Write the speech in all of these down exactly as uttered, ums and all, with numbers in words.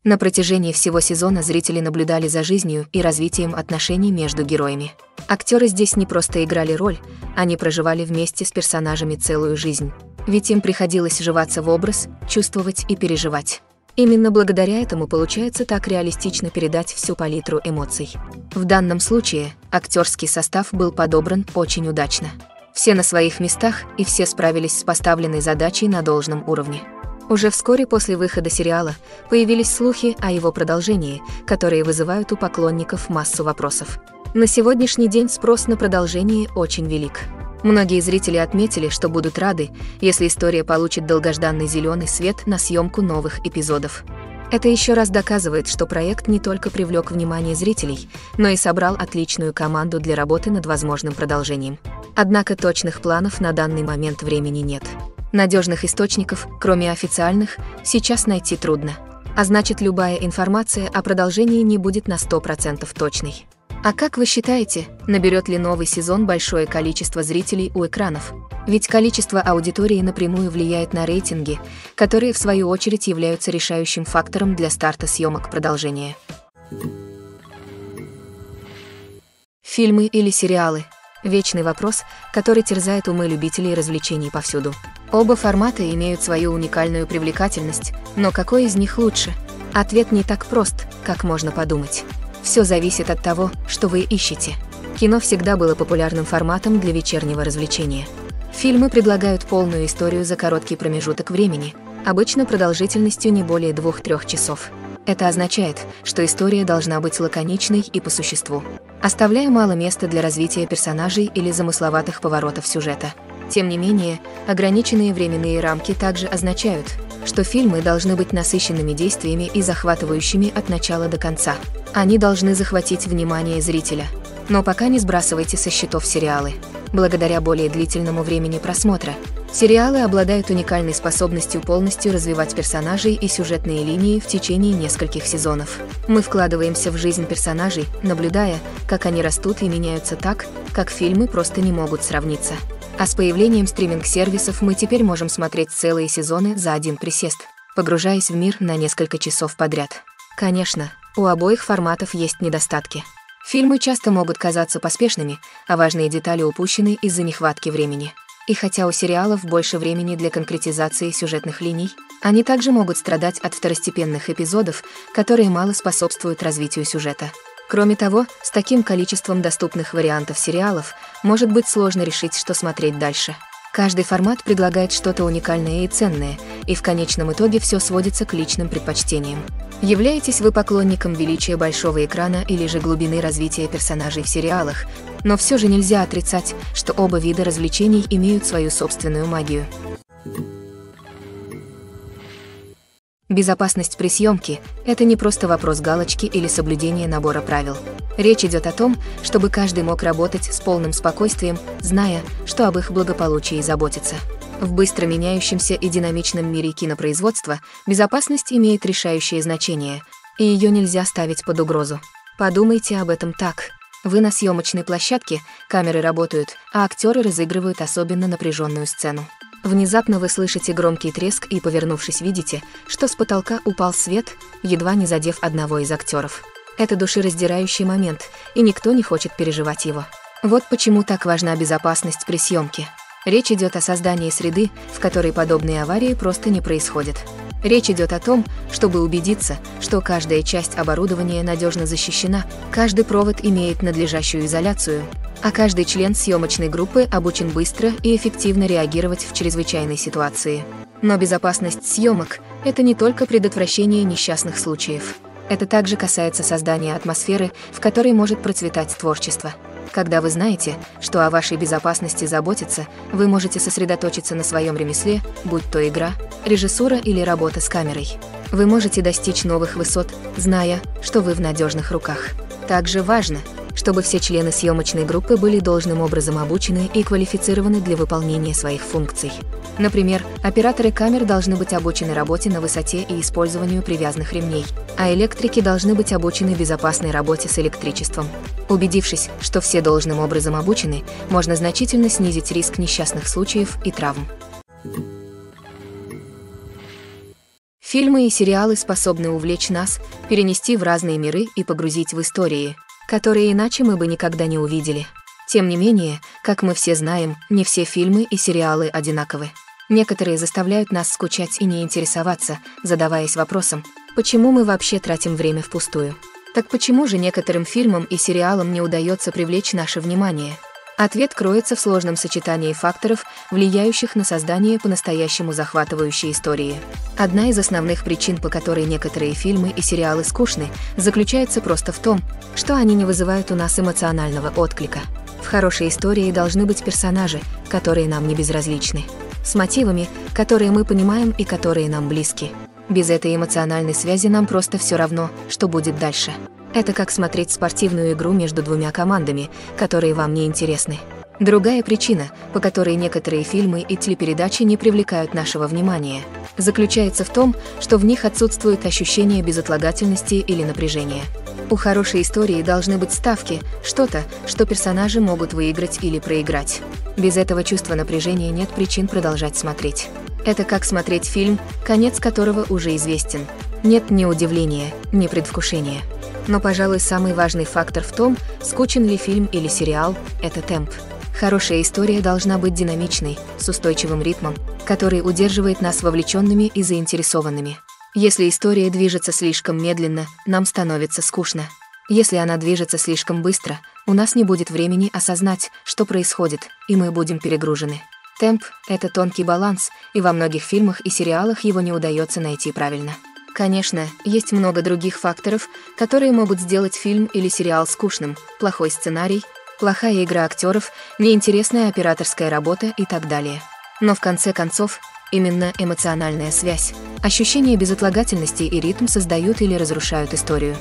На протяжении всего сезона зрители наблюдали за жизнью и развитием отношений между героями. Актеры здесь не просто играли роль, они проживали вместе с персонажами целую жизнь. Ведь им приходилось вживаться в образ, чувствовать и переживать. Именно благодаря этому получается так реалистично передать всю палитру эмоций. В данном случае актерский состав был подобран очень удачно. Все на своих местах и все справились с поставленной задачей на должном уровне. Уже вскоре после выхода сериала появились слухи о его продолжении, которые вызывают у поклонников массу вопросов. На сегодняшний день спрос на продолжение очень велик. Многие зрители отметили, что будут рады, если история получит долгожданный зеленый свет на съемку новых эпизодов. Это еще раз доказывает, что проект не только привлек внимание зрителей, но и собрал отличную команду для работы над возможным продолжением. Однако точных планов на данный момент времени нет. Надежных источников, кроме официальных, сейчас найти трудно. А значит, любая информация о продолжении не будет на сто процентов точной. А как вы считаете, наберет ли новый сезон большое количество зрителей у экранов? Ведь количество аудитории напрямую влияет на рейтинги, которые в свою очередь являются решающим фактором для старта съемок продолжения. Фильмы или сериалы? Вечный вопрос, который терзает умы любителей развлечений повсюду. Оба формата имеют свою уникальную привлекательность, но какой из них лучше? Ответ не так прост, как можно подумать. Все зависит от того, что вы ищете. Кино всегда было популярным форматом для вечернего развлечения. Фильмы предлагают полную историю за короткий промежуток времени, обычно продолжительностью не более двух-трёх часов. Это означает, что история должна быть лаконичной и по существу, оставляя мало места для развития персонажей или замысловатых поворотов сюжета. Тем не менее, ограниченные временные рамки также означают, что фильмы должны быть насыщенными действиями и захватывающими от начала до конца. Они должны захватить внимание зрителя. Но пока не сбрасывайте со счетов сериалы. Благодаря более длительному времени просмотра, сериалы обладают уникальной способностью полностью развивать персонажей и сюжетные линии в течение нескольких сезонов. Мы вкладываемся в жизнь персонажей, наблюдая, как они растут и меняются так, как фильмы просто не могут сравниться. А с появлением стриминг-сервисов мы теперь можем смотреть целые сезоны за один присест, погружаясь в мир на несколько часов подряд. Конечно, у обоих форматов есть недостатки. Фильмы часто могут казаться поспешными, а важные детали упущены из-за нехватки времени. И хотя у сериалов больше времени для конкретизации сюжетных линий, они также могут страдать от второстепенных эпизодов, которые мало способствуют развитию сюжета. Кроме того, с таким количеством доступных вариантов сериалов может быть сложно решить, что смотреть дальше. Каждый формат предлагает что-то уникальное и ценное, и в конечном итоге все сводится к личным предпочтениям. Являетесь вы поклонником величия большого экрана или же глубины развития персонажей в сериалах, но все же нельзя отрицать, что оба вида развлечений имеют свою собственную магию. Безопасность при съемке – это не просто вопрос галочки или соблюдения набора правил. Речь идет о том, чтобы каждый мог работать с полным спокойствием, зная, что об их благополучии заботится. В быстро меняющемся и динамичном мире кинопроизводства безопасность имеет решающее значение, и ее нельзя ставить под угрозу. Подумайте об этом так. Вы на съемочной площадке, камеры работают, а актеры разыгрывают особенно напряженную сцену. Внезапно вы слышите громкий треск и, повернувшись, видите, что с потолка упал свет, едва не задев одного из актеров. Это душераздирающий момент, и никто не хочет переживать его. Вот почему так важна безопасность при съемке. Речь идет о создании среды, в которой подобные аварии просто не происходят. Речь идет о том, чтобы убедиться, что каждая часть оборудования надежно защищена, каждый провод имеет надлежащую изоляцию, а каждый член съемочной группы обучен быстро и эффективно реагировать в чрезвычайной ситуации. Но безопасность съемок – это не только предотвращение несчастных случаев. Это также касается создания атмосферы, в которой может процветать творчество. Когда вы знаете, что о вашей безопасности заботятся, вы можете сосредоточиться на своем ремесле, будь то игра, режиссура или работа с камерой. Вы можете достичь новых высот, зная, что вы в надежных руках. Также важно, чтобы все члены съемочной группы были должным образом обучены и квалифицированы для выполнения своих функций. Например, операторы камер должны быть обучены работе на высоте и использованию привязанных ремней, а электрики должны быть обучены безопасной работе с электричеством. Убедившись, что все должным образом обучены, можно значительно снизить риск несчастных случаев и травм. Фильмы и сериалы способны увлечь нас, перенести в разные миры и погрузить в истории, которые иначе мы бы никогда не увидели. Тем не менее, как мы все знаем, не все фильмы и сериалы одинаковы. Некоторые заставляют нас скучать и не интересоваться, задаваясь вопросом, почему мы вообще тратим время впустую? Так почему же некоторым фильмам и сериалам не удается привлечь наше внимание? Ответ кроется в сложном сочетании факторов, влияющих на создание по-настоящему захватывающей истории. Одна из основных причин, по которой некоторые фильмы и сериалы скучны, заключается просто в том, что они не вызывают у нас эмоционального отклика. В хорошей истории должны быть персонажи, которые нам не безразличны, с мотивами, которые мы понимаем и которые нам близки. Без этой эмоциональной связи нам просто все равно, что будет дальше. Это как смотреть спортивную игру между двумя командами, которые вам не интересны. Другая причина, по которой некоторые фильмы и телепередачи не привлекают нашего внимания, заключается в том, что в них отсутствует ощущение безотлагательности или напряжения. У хорошей истории должны быть ставки, что-то, что персонажи могут выиграть или проиграть. Без этого чувства напряжения нет причин продолжать смотреть. Это как смотреть фильм, конец которого уже известен. Нет ни удивления, ни предвкушения. Но, пожалуй, самый важный фактор в том, скучен ли фильм или сериал, это темп. Хорошая история должна быть динамичной, с устойчивым ритмом, который удерживает нас вовлеченными и заинтересованными. Если история движется слишком медленно, нам становится скучно. Если она движется слишком быстро, у нас не будет времени осознать, что происходит, и мы будем перегружены. Темп — это тонкий баланс, и во многих фильмах и сериалах его не удается найти правильно. Конечно, есть много других факторов, которые могут сделать фильм или сериал скучным: плохой сценарий, плохая игра актеров, неинтересная операторская работа и так далее. Но в конце концов, именно эмоциональная связь, ощущение безотлагательности и ритм создают или разрушают историю.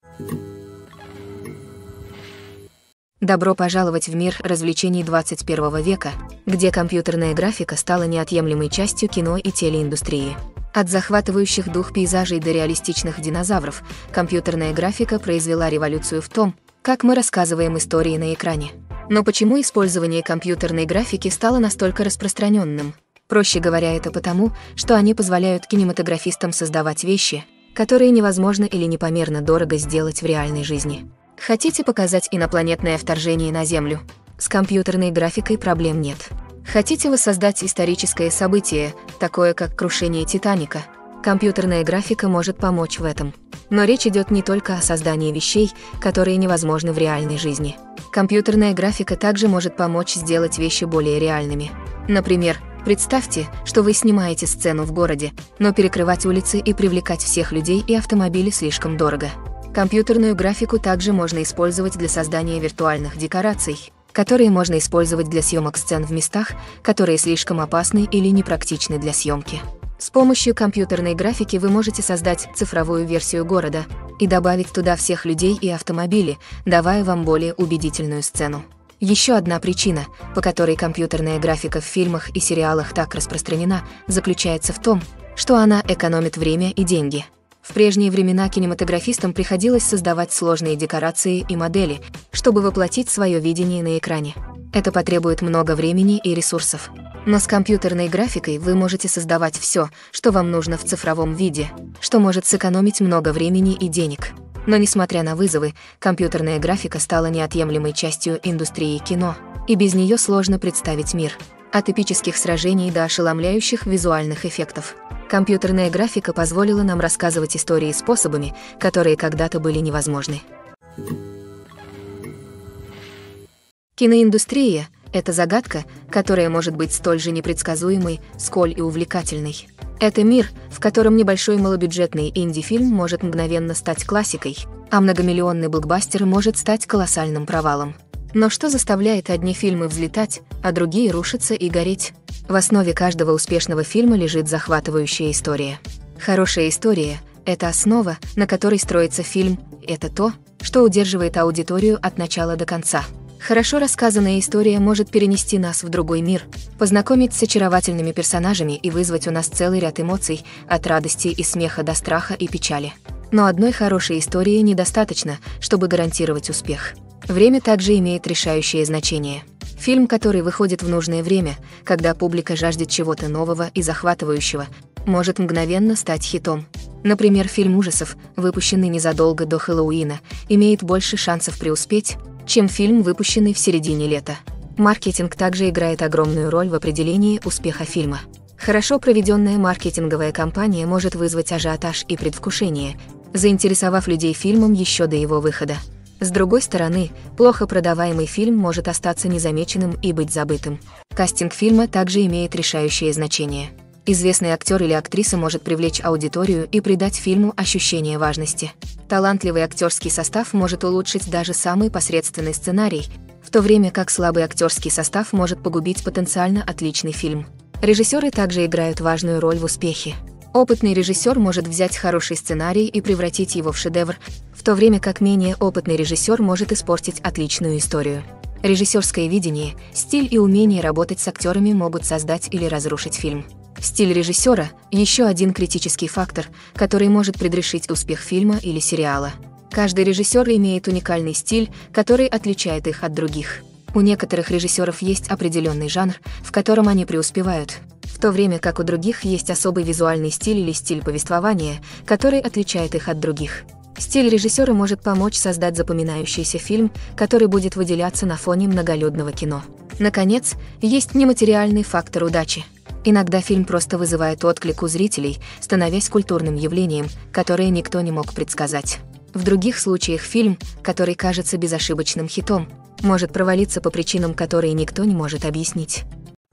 Добро пожаловать в мир развлечений двадцать первого века, где компьютерная графика стала неотъемлемой частью кино и телеиндустрии. От захватывающих дух пейзажей до реалистичных динозавров, компьютерная графика произвела революцию в том, как мы рассказываем истории на экране. Но почему использование компьютерной графики стало настолько распространенным? Проще говоря, это потому, что они позволяют кинематографистам создавать вещи, которые невозможно или непомерно дорого сделать в реальной жизни. Хотите показать инопланетное вторжение на Землю? С компьютерной графикой проблем нет. Хотите воссоздать историческое событие, такое как крушение Титаника? Компьютерная графика может помочь в этом. Но речь идет не только о создании вещей, которые невозможны в реальной жизни. Компьютерная графика также может помочь сделать вещи более реальными. Например, представьте, что вы снимаете сцену в городе, но перекрывать улицы и привлекать всех людей и автомобили слишком дорого. Компьютерную графику также можно использовать для создания виртуальных декораций, которые можно использовать для съемок сцен в местах, которые слишком опасны или непрактичны для съемки. С помощью компьютерной графики вы можете создать цифровую версию города и добавить туда всех людей и автомобили, давая вам более убедительную сцену. Еще одна причина, по которой компьютерная графика в фильмах и сериалах так распространена, заключается в том, что она экономит время и деньги. В прежние времена кинематографистам приходилось создавать сложные декорации и модели, чтобы воплотить свое видение на экране. Это потребует много времени и ресурсов. Но с компьютерной графикой вы можете создавать все, что вам нужно в цифровом виде, что может сэкономить много времени и денег. Но несмотря на вызовы, компьютерная графика стала неотъемлемой частью индустрии кино, и без нее сложно представить мир. От эпических сражений до ошеломляющих визуальных эффектов. Компьютерная графика позволила нам рассказывать истории способами, которые когда-то были невозможны. Киноиндустрия — это загадка, которая может быть столь же непредсказуемой, сколь и увлекательной. Это мир, в котором небольшой малобюджетный инди-фильм может мгновенно стать классикой, а многомиллионный блокбастер может стать колоссальным провалом. Но что заставляет одни фильмы взлетать, а другие рушиться и гореть? В основе каждого успешного фильма лежит захватывающая история. Хорошая история — это основа, на которой строится фильм, это то, что удерживает аудиторию от начала до конца. Хорошо рассказанная история может перенести нас в другой мир, познакомить с очаровательными персонажами и вызвать у нас целый ряд эмоций, от радости и смеха до страха и печали. Но одной хорошей истории недостаточно, чтобы гарантировать успех. Время также имеет решающее значение. В Фильм, который выходит в нужное время, когда публика жаждет чего-то нового и захватывающего, может мгновенно стать хитом. Например, фильм ужасов, выпущенный незадолго до Хэллоуина, имеет больше шансов преуспеть, чем фильм, выпущенный в середине лета. Маркетинг также играет огромную роль в определении успеха фильма. Хорошо проведенная маркетинговая кампания может вызвать ажиотаж и предвкушение, заинтересовав людей фильмом еще до его выхода. С другой стороны, плохо продаваемый фильм может остаться незамеченным и быть забытым. Кастинг фильма также имеет решающее значение. Известный актер или актриса может привлечь аудиторию и придать фильму ощущение важности. Талантливый актерский состав может улучшить даже самый посредственный сценарий, в то время как слабый актерский состав может погубить потенциально отличный фильм. Режиссеры также играют важную роль в успехе. Опытный режиссер может взять хороший сценарий и превратить его в шедевр, в то время как менее опытный режиссер может испортить отличную историю. Режиссерское видение, стиль и умение работать с актерами могут создать или разрушить фильм. Стиль режиссера – еще один критический фактор, который может предрешить успех фильма или сериала. Каждый режиссер имеет уникальный стиль, который отличает их от других. У некоторых режиссеров есть определенный жанр, в котором они преуспевают, в то время как у других есть особый визуальный стиль или стиль повествования, который отличает их от других. Стиль режиссера может помочь создать запоминающийся фильм, который будет выделяться на фоне многолюдного кино. Наконец, есть нематериальный фактор удачи. Иногда фильм просто вызывает отклик у зрителей, становясь культурным явлением, которое никто не мог предсказать. В других случаях фильм, который кажется безошибочным хитом, может провалиться по причинам, которые никто не может объяснить.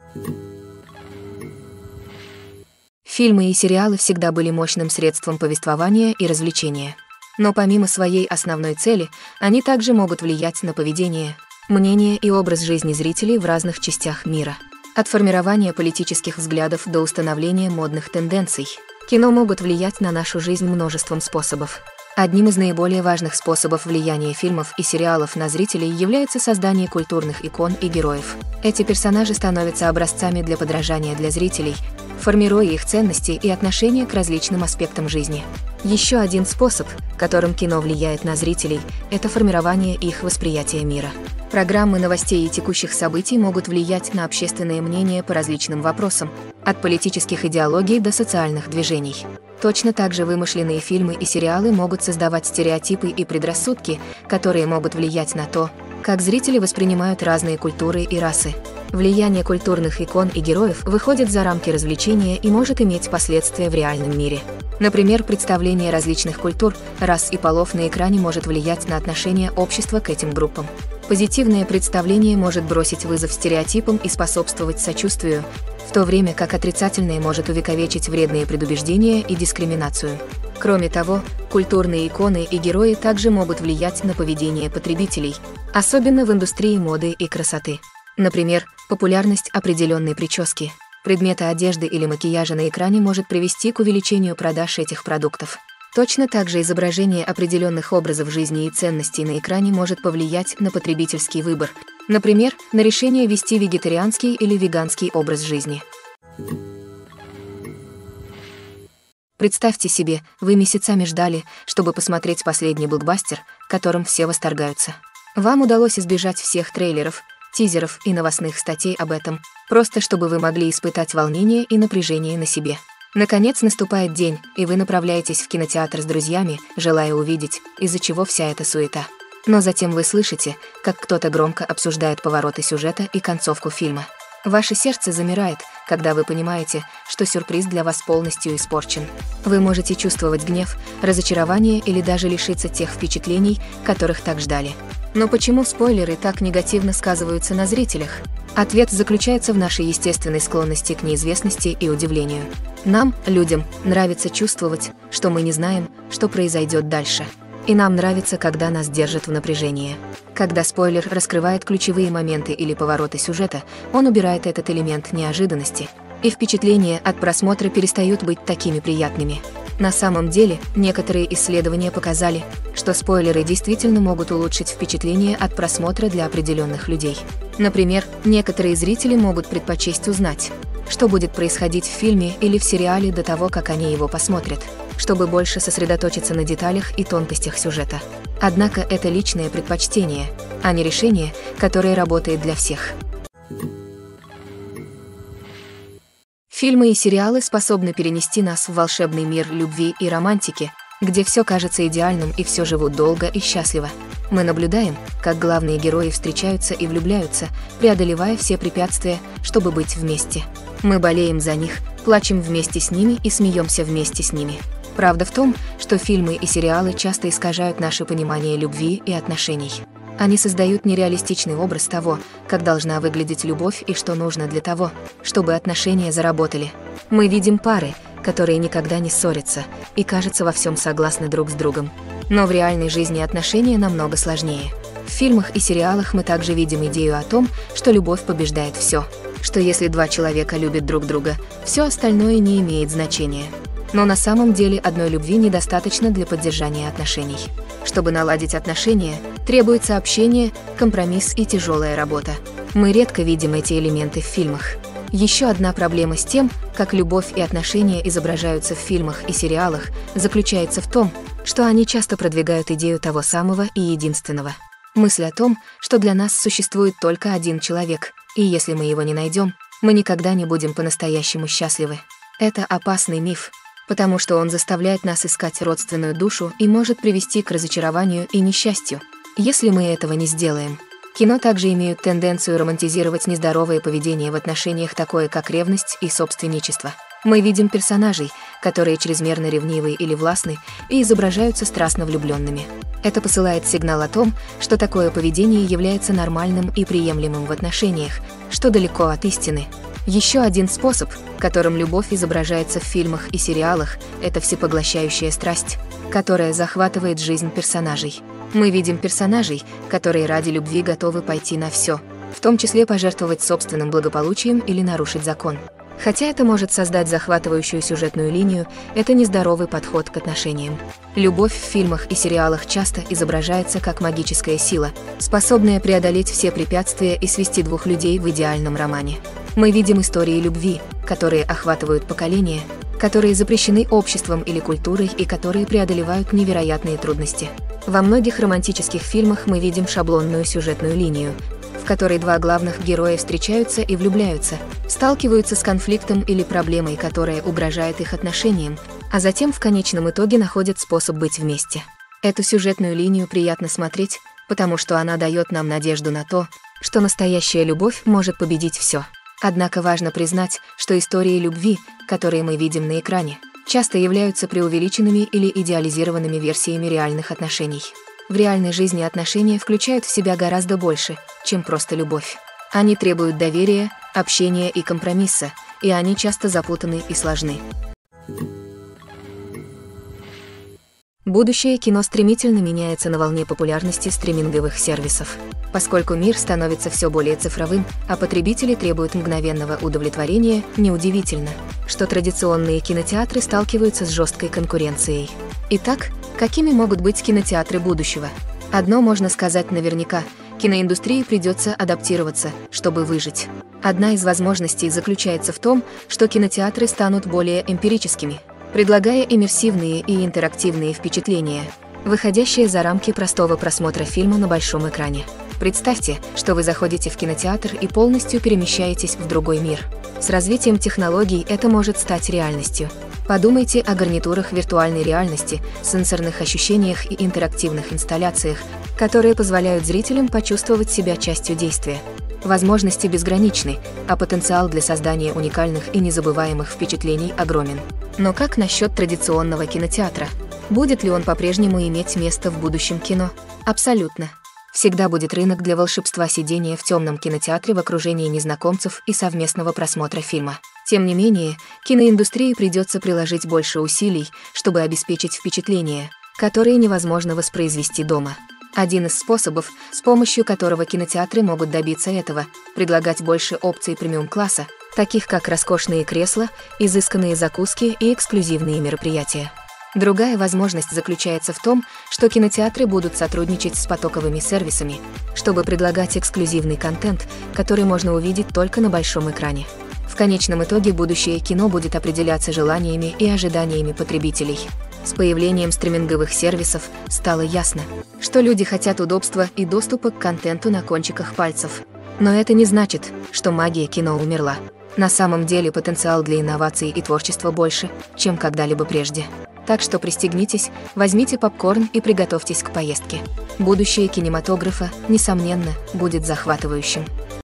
Фильмы и сериалы всегда были мощным средством повествования и развлечения. Но помимо своей основной цели, они также могут влиять на поведение, мнение и образ жизни зрителей в разных частях мира. От формирования политических взглядов до установления модных тенденций, кино могут влиять на нашу жизнь множеством способов. Одним из наиболее важных способов влияния фильмов и сериалов на зрителей является создание культурных икон и героев. Эти персонажи становятся образцами для подражания для зрителей, формируя их ценности и отношения к различным аспектам жизни. Еще один способ, которым кино влияет на зрителей, это формирование их восприятия мира. Программы новостей и текущих событий могут влиять на общественное мнение по различным вопросам, от политических идеологий до социальных движений. Точно так же вымышленные фильмы и сериалы могут создавать стереотипы и предрассудки, которые могут влиять на то, как зрители воспринимают разные культуры и расы. Влияние культурных икон и героев выходит за рамки развлечения и может иметь последствия в реальном мире. Например, представление различных культур, рас и полов на экране может влиять на отношение общества к этим группам. Позитивное представление может бросить вызов стереотипам и способствовать сочувствию, в то время как отрицательное может увековечить вредные предубеждения и дискриминацию. Кроме того, культурные иконы и герои также могут влиять на поведение потребителей, особенно в индустрии моды и красоты. Например, популярность определенной прически, предмета одежды или макияжа на экране может привести к увеличению продаж этих продуктов. Точно так же изображение определенных образов жизни и ценностей на экране может повлиять на потребительский выбор, например, на решение вести вегетарианский или веганский образ жизни. Представьте себе, вы месяцами ждали, чтобы посмотреть последний блокбастер, которым все восторгаются. Вам удалось избежать всех трейлеров, тизеров и новостных статей об этом, просто чтобы вы могли испытать волнение и напряжение на себе. Наконец наступает день, и вы направляетесь в кинотеатр с друзьями, желая увидеть, из-за чего вся эта суета. Но затем вы слышите, как кто-то громко обсуждает повороты сюжета и концовку фильма. Ваше сердце замирает, когда вы понимаете, что сюрприз для вас полностью испорчен. Вы можете чувствовать гнев, разочарование или даже лишиться тех впечатлений, которых так ждали. Но почему спойлеры так негативно сказываются на зрителях? Ответ заключается в нашей естественной склонности к неизвестности и удивлению. Нам, людям, нравится чувствовать, что мы не знаем, что произойдет дальше. И нам нравится, когда нас держат в напряжении. Когда спойлер раскрывает ключевые моменты или повороты сюжета, он убирает этот элемент неожиданности, и впечатления от просмотра перестают быть такими приятными. На самом деле, некоторые исследования показали, что спойлеры действительно могут улучшить впечатление от просмотра для определенных людей. Например, некоторые зрители могут предпочесть узнать, что будет происходить в фильме или в сериале до того, как они его посмотрят, чтобы больше сосредоточиться на деталях и тонкостях сюжета. Однако это личное предпочтение, а не решение, которое работает для всех. Фильмы и сериалы способны перенести нас в волшебный мир любви и романтики, где все кажется идеальным и все живут долго и счастливо. Мы наблюдаем, как главные герои встречаются и влюбляются, преодолевая все препятствия, чтобы быть вместе. Мы болеем за них, плачем вместе с ними и смеемся вместе с ними. Правда в том, что фильмы и сериалы часто искажают наше понимание любви и отношений. Они создают нереалистичный образ того, как должна выглядеть любовь и что нужно для того, чтобы отношения заработали. Мы видим пары, которые никогда не ссорятся и, кажется, во всем согласны друг с другом. Но в реальной жизни отношения намного сложнее. В фильмах и сериалах мы также видим идею о том, что любовь побеждает все. Что если два человека любят друг друга, все остальное не имеет значения. Но на самом деле одной любви недостаточно для поддержания отношений. Чтобы наладить отношения, требуется общение, компромисс и тяжелая работа. Мы редко видим эти элементы в фильмах. Еще одна проблема с тем, как любовь и отношения изображаются в фильмах и сериалах, заключается в том, что они часто продвигают идею того самого и единственного. Мысль о том, что для нас существует только один человек, и если мы его не найдем, мы никогда не будем по-настоящему счастливы. Это опасный миф, потому что он заставляет нас искать родственную душу и может привести к разочарованию и несчастью, если мы этого не сделаем. Кино также имеют тенденцию романтизировать нездоровое поведение в отношениях, такое как ревность и собственничество. Мы видим персонажей, которые чрезмерно ревнивы или властны и изображаются страстно влюбленными. Это посылает сигнал о том, что такое поведение является нормальным и приемлемым в отношениях, что далеко от истины. Еще один способ, которым любовь изображается в фильмах и сериалах, это всепоглощающая страсть, которая захватывает жизнь персонажей. Мы видим персонажей, которые ради любви готовы пойти на все, в том числе пожертвовать собственным благополучием или нарушить закон. Хотя это может создать захватывающую сюжетную линию, это нездоровый подход к отношениям. Любовь в фильмах и сериалах часто изображается как магическая сила, способная преодолеть все препятствия и свести двух людей в идеальном романе. Мы видим истории любви, которые охватывают поколения, которые запрещены обществом или культурой и которые преодолевают невероятные трудности. Во многих романтических фильмах мы видим шаблонную сюжетную линию, в которой два главных героя встречаются и влюбляются, сталкиваются с конфликтом или проблемой, которая угрожает их отношениям, а затем в конечном итоге находят способ быть вместе. Эту сюжетную линию приятно смотреть, потому что она дает нам надежду на то, что настоящая любовь может победить все. Однако важно признать, что истории любви, которые мы видим на экране, часто являются преувеличенными или идеализированными версиями реальных отношений. В реальной жизни отношения включают в себя гораздо больше, чем просто любовь. Они требуют доверия, общения и компромисса, и они часто запутаны и сложны. Будущее кино стремительно меняется на волне популярности стриминговых сервисов. Поскольку мир становится все более цифровым, а потребители требуют мгновенного удовлетворения, неудивительно, что традиционные кинотеатры сталкиваются с жесткой конкуренцией. Итак, какими могут быть кинотеатры будущего? Одно можно сказать наверняка – киноиндустрии придется адаптироваться, чтобы выжить. Одна из возможностей заключается в том, что кинотеатры станут более эмпирическими, предлагая иммерсивные и интерактивные впечатления, выходящие за рамки простого просмотра фильма на большом экране. Представьте, что вы заходите в кинотеатр и полностью перемещаетесь в другой мир. С развитием технологий это может стать реальностью. Подумайте о гарнитурах виртуальной реальности, сенсорных ощущениях и интерактивных инсталляциях, которые позволяют зрителям почувствовать себя частью действия. Возможности безграничны, а потенциал для создания уникальных и незабываемых впечатлений огромен. Но как насчет традиционного кинотеатра? Будет ли он по-прежнему иметь место в будущем кино? Абсолютно. Всегда будет рынок для волшебства сидения в темном кинотеатре в окружении незнакомцев и совместного просмотра фильма. Тем не менее, киноиндустрии придется приложить больше усилий, чтобы обеспечить впечатления, которые невозможно воспроизвести дома. Один из способов, с помощью которого кинотеатры могут добиться этого, предлагать больше опций премиум-класса, таких как роскошные кресла, изысканные закуски и эксклюзивные мероприятия. Другая возможность заключается в том, что кинотеатры будут сотрудничать с потоковыми сервисами, чтобы предлагать эксклюзивный контент, который можно увидеть только на большом экране. В конечном итоге будущее кино будет определяться желаниями и ожиданиями потребителей. С появлением стриминговых сервисов стало ясно, что люди хотят удобства и доступа к контенту на кончиках пальцев. Но это не значит, что магия кино умерла. На самом деле потенциал для инноваций и творчества больше, чем когда-либо прежде. Так что пристегнитесь, возьмите попкорн и приготовьтесь к поездке. Будущее кинематографа, несомненно, будет захватывающим.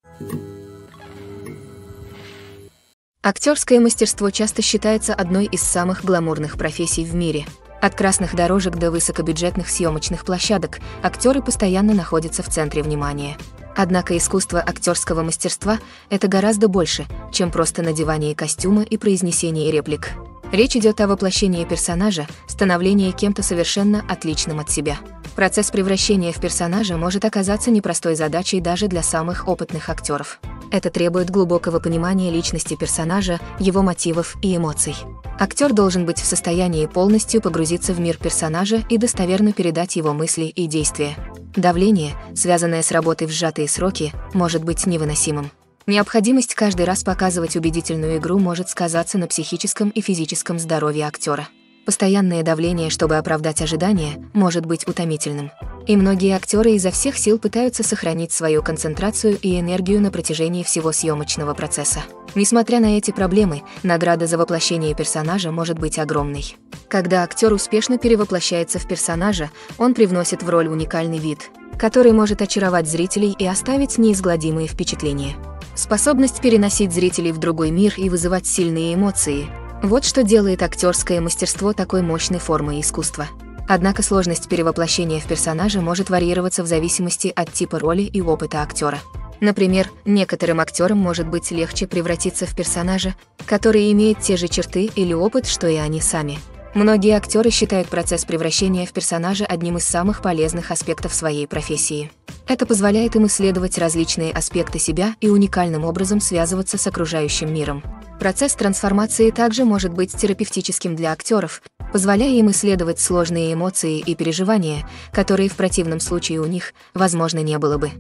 Актерское мастерство часто считается одной из самых гламурных профессий в мире. От красных дорожек до высокобюджетных съемочных площадок актеры постоянно находятся в центре внимания. Однако искусство актерского мастерства – это гораздо больше, чем просто надевание костюма и произнесение реплик. Речь идет о воплощении персонажа, становлении кем-то совершенно отличным от себя. Процесс превращения в персонажа может оказаться непростой задачей даже для самых опытных актеров. Это требует глубокого понимания личности персонажа, его мотивов и эмоций. Актер должен быть в состоянии полностью погрузиться в мир персонажа и достоверно передать его мысли и действия. Давление, связанное с работой в сжатые сроки, может быть невыносимым. Необходимость каждый раз показывать убедительную игру может сказаться на психическом и физическом здоровье актера. Постоянное давление, чтобы оправдать ожидания, может быть утомительным. И многие актеры изо всех сил пытаются сохранить свою концентрацию и энергию на протяжении всего съемочного процесса. Несмотря на эти проблемы, награда за воплощение персонажа может быть огромной. Когда актер успешно перевоплощается в персонажа, он привносит в роль уникальный вид, который может очаровать зрителей и оставить неизгладимые впечатления. Способность переносить зрителей в другой мир и вызывать сильные эмоции – вот что делает актерское мастерство такой мощной формой искусства. Однако сложность перевоплощения в персонажа может варьироваться в зависимости от типа роли и опыта актера. Например, некоторым актерам может быть легче превратиться в персонажа, который имеет те же черты или опыт, что и они сами. Многие актеры считают процесс превращения в персонажа одним из самых полезных аспектов своей профессии. Это позволяет им исследовать различные аспекты себя и уникальным образом связываться с окружающим миром. Процесс трансформации также может быть терапевтическим для актеров, позволяя им исследовать сложные эмоции и переживания, которые в противном случае у них, возможно, не было бы.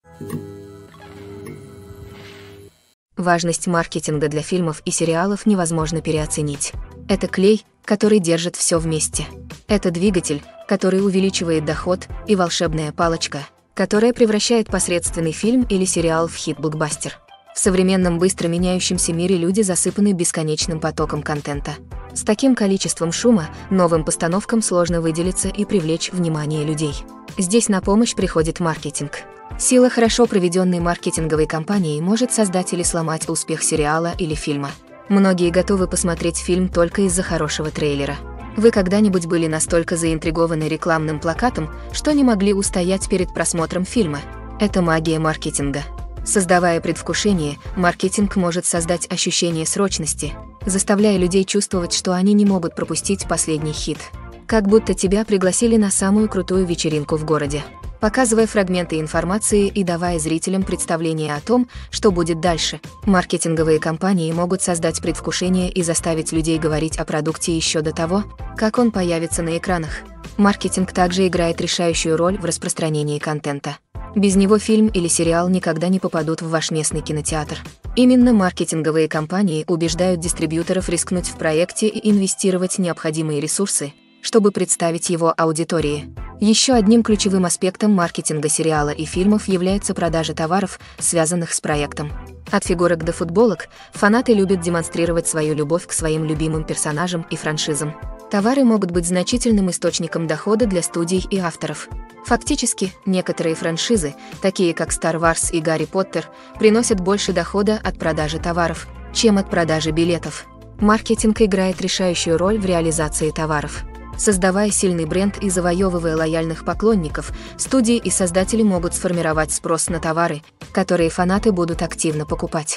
Важность маркетинга для фильмов и сериалов невозможно переоценить. Это клей, который держит все вместе. Это двигатель, который увеличивает доход, и волшебная палочка, которая превращает посредственный фильм или сериал в хит-блокбастер. В современном быстро меняющемся мире люди засыпаны бесконечным потоком контента. С таким количеством шума новым постановкам сложно выделиться и привлечь внимание людей. Здесь на помощь приходит маркетинг. Сила хорошо проведенной маркетинговой кампании может создать или сломать успех сериала или фильма. Многие готовы посмотреть фильм только из-за хорошего трейлера. Вы когда-нибудь были настолько заинтригованы рекламным плакатом, что не могли устоять перед просмотром фильма? Это магия маркетинга. Создавая предвкушение, маркетинг может создать ощущение срочности, заставляя людей чувствовать, что они не могут пропустить последний хит. Как будто тебя пригласили на самую крутую вечеринку в городе. Показывая фрагменты информации и давая зрителям представление о том, что будет дальше, маркетинговые компании могут создать предвкушение и заставить людей говорить о продукте еще до того, как он появится на экранах. Маркетинг также играет решающую роль в распространении контента. Без него фильм или сериал никогда не попадут в ваш местный кинотеатр. Именно маркетинговые компании убеждают дистрибьюторов рискнуть в проекте и инвестировать необходимые ресурсы, чтобы представить его аудитории. Еще одним ключевым аспектом маркетинга сериала и фильмов является продажа товаров, связанных с проектом. От фигурок до футболок фанаты любят демонстрировать свою любовь к своим любимым персонажам и франшизам. Товары могут быть значительным источником дохода для студий и авторов. Фактически, некоторые франшизы, такие как Star Wars и Гарри Поттер, приносят больше дохода от продажи товаров, чем от продажи билетов. Маркетинг играет решающую роль в реализации товаров. Создавая сильный бренд и завоевывая лояльных поклонников, студии и создатели могут сформировать спрос на товары, которые фанаты будут активно покупать.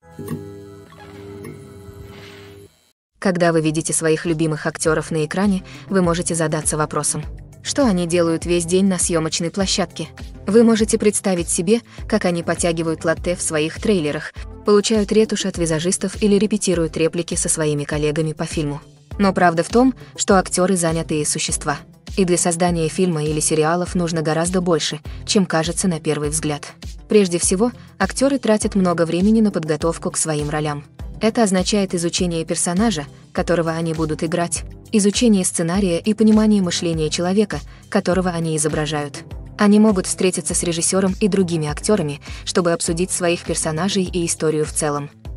Когда вы видите своих любимых актеров на экране, вы можете задаться вопросом: что они делают весь день на съемочной площадке? Вы можете представить себе, как они потягивают латте в своих трейлерах, получают ретушь от визажистов или репетируют реплики со своими коллегами по фильму. Но правда в том, что актеры занятые существа. И для создания фильма или сериалов нужно гораздо больше, чем кажется на первый взгляд. Прежде всего, актеры тратят много времени на подготовку к своим ролям. Это означает изучение персонажа, которого они будут играть, изучение сценария и понимание мышления человека, которого они изображают. Они могут встретиться с режиссером и другими актерами, чтобы обсудить своих персонажей и историю в целом.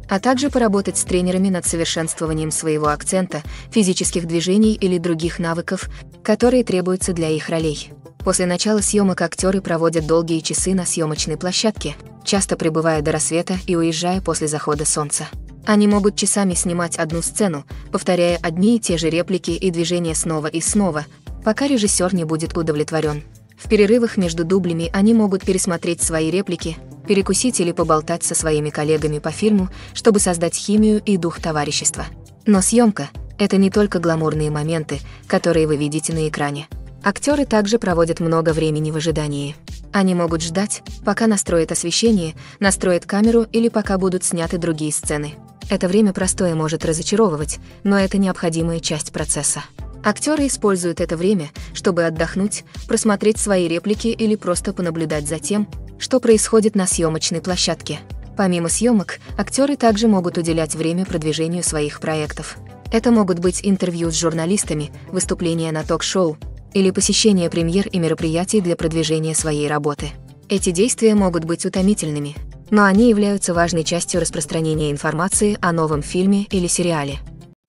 а также поработать с тренерами над совершенствованием своего акцента, физических движений или других навыков, которые требуются для их ролей. После начала съемок актеры проводят долгие часы на съемочной площадке, часто пребывая до рассвета и уезжая после захода солнца. Они могут часами снимать одну сцену, повторяя одни и те же реплики и движения снова и снова, пока режиссер не будет удовлетворен. В перерывах между дублями они могут пересмотреть свои реплики, перекусить или поболтать со своими коллегами по фильму, чтобы создать химию и дух товарищества. Но съемка – это не только гламурные моменты, которые вы видите на экране. Актеры также проводят много времени в ожидании. Они могут ждать, пока настроят освещение, настроят камеру или пока будут сняты другие сцены. Это время простое может разочаровывать, но это необходимая часть процесса. Актеры используют это время, чтобы отдохнуть, просмотреть свои реплики или просто понаблюдать за тем, что происходит на съемочной площадке. Помимо съемок, актеры также могут уделять время продвижению своих проектов. Это могут быть интервью с журналистами, выступления на ток-шоу или посещение премьер и мероприятий для продвижения своей работы. Эти действия могут быть утомительными, но они являются важной частью распространения информации о новом фильме или сериале.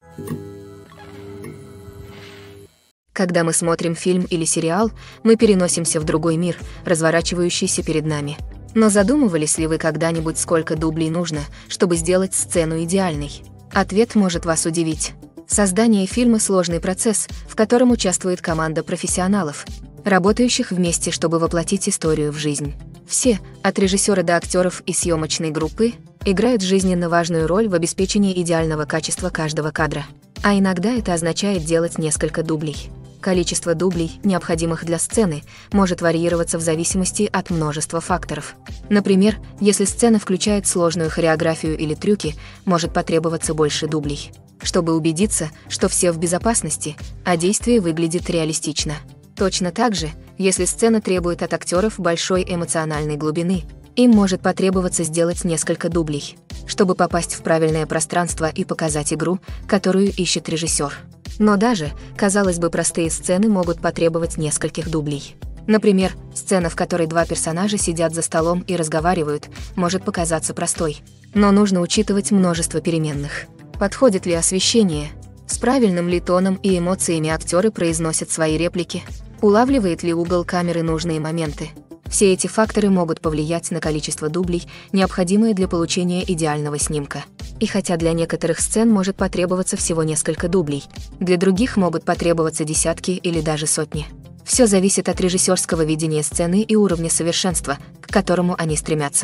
Когда мы смотрим фильм или сериал, мы переносимся в другой мир, разворачивающийся перед нами. Но задумывались ли вы когда-нибудь, сколько дублей нужно, чтобы сделать сцену идеальной? Ответ может вас удивить. Создание фильма – сложный процесс, в котором участвует команда профессионалов, работающих вместе, чтобы воплотить историю в жизнь. Все, от режиссера до актеров и съемочной группы, играют жизненно важную роль в обеспечении идеального качества каждого кадра. А иногда это означает делать несколько дублей. Количество дублей, необходимых для сцены, может варьироваться в зависимости от множества факторов. Например, если сцена включает сложную хореографию или трюки, может потребоваться больше дублей, чтобы убедиться, что все в безопасности, а действие выглядит реалистично. Точно так же, если сцена требует от актеров большой эмоциональной глубины, им может потребоваться сделать несколько дублей, чтобы попасть в правильное пространство и показать игру, которую ищет режиссер. Но даже, казалось бы, простые сцены могут потребовать нескольких дублей. Например, сцена, в которой два персонажа сидят за столом и разговаривают, может показаться простой, но нужно учитывать множество переменных. Подходит ли освещение? С правильным ли тоном и эмоциями актеры произносят свои реплики? Улавливает ли угол камеры нужные моменты? Все эти факторы могут повлиять на количество дублей, необходимое для получения идеального снимка. И хотя для некоторых сцен может потребоваться всего несколько дублей, для других могут потребоваться десятки или даже сотни. Все зависит от режиссерского видения сцены и уровня совершенства, к которому они стремятся.